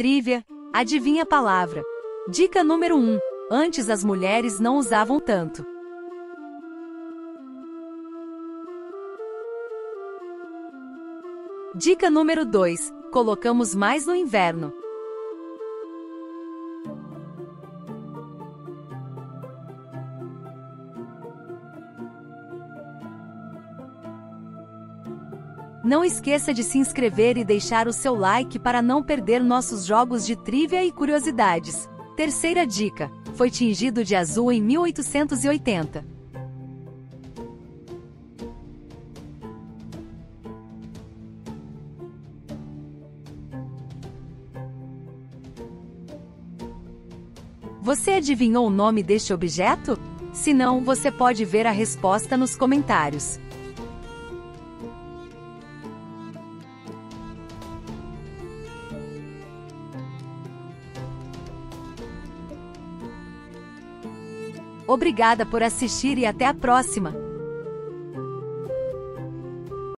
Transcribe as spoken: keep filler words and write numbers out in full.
Trivia, adivinha a palavra. Dica número um. Antes as mulheres não usavam tanto. Dica número dois. Colocamos mais no inverno. Não esqueça de se inscrever e deixar o seu like para não perder nossos jogos de trivia e curiosidades. Terceira dica. Foi tingido de azul em mil oitocentos e oitenta. Você adivinhou o nome deste objeto? Se não, você pode ver a resposta nos comentários. Obrigada por assistir e até a próxima!